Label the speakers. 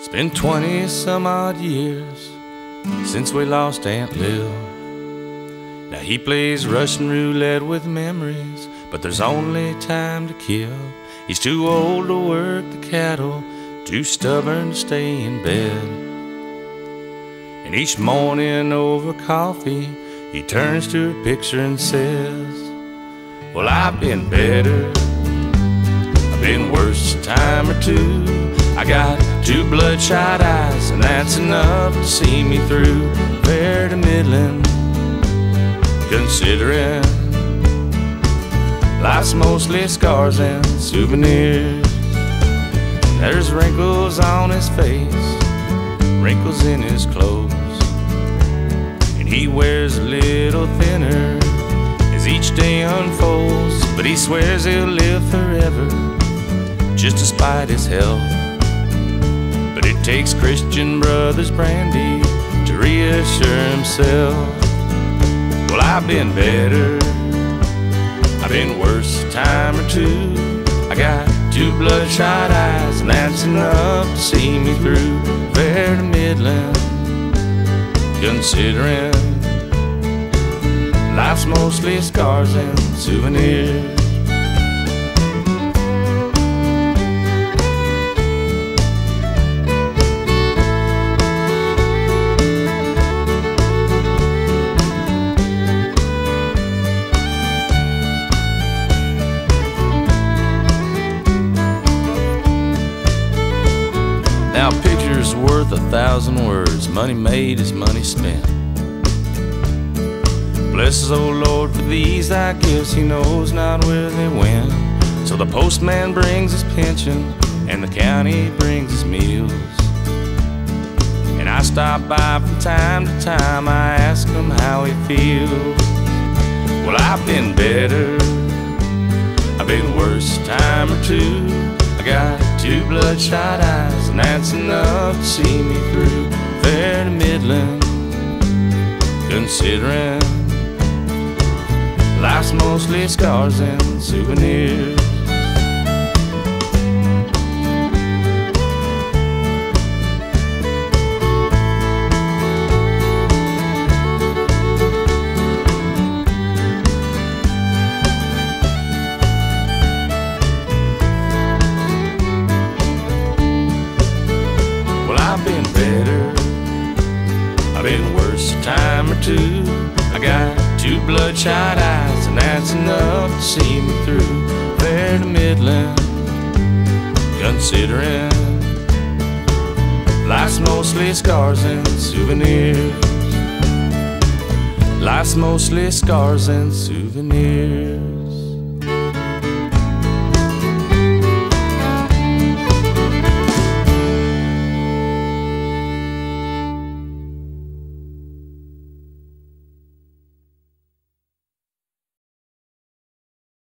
Speaker 1: It's been 20 some odd years since we lost Aunt Lil. Now he plays Russian roulette with memories, but there's only time to kill. He's too old to work the cattle, too stubborn to stay in bed. And each morning over coffee, he turns to her picture and says, well, I've been better, I've been worse a time or two. I got two bloodshot eyes, and that's enough to see me through. Fair to middling, considering life's mostly scars and souvenirs. There's wrinkles on his face, wrinkles in his clothes, and he wears a little thinner as each day unfolds. But he swears he'll live forever, just despite his health. But it takes Christian Brothers brandy to reassure himself. Well, I've been better, I've been worse a time or two. I got two bloodshot eyes, and that's enough to see me through. Fair to middling, considering life's mostly scars and souvenirs. Now a picture's worth 1,000 words. Money made is money spent. Bless his old Lord for these thy gifts, he knows not where they went. So the postman brings his pension, and the county brings his meals. And I stop by from time to time, I ask him how he feels. Well, I've been better, I've been worse a time or two. I got two bloodshot eyes, and that's enough to see me through. Fair to middling, considering life's mostly scars and souvenirs. I've been better, I've been worse a time or two. I got two bloodshot eyes, and that's enough to see me through. Fair to middling, considering life's mostly scars and souvenirs. Life's mostly scars and souvenirs.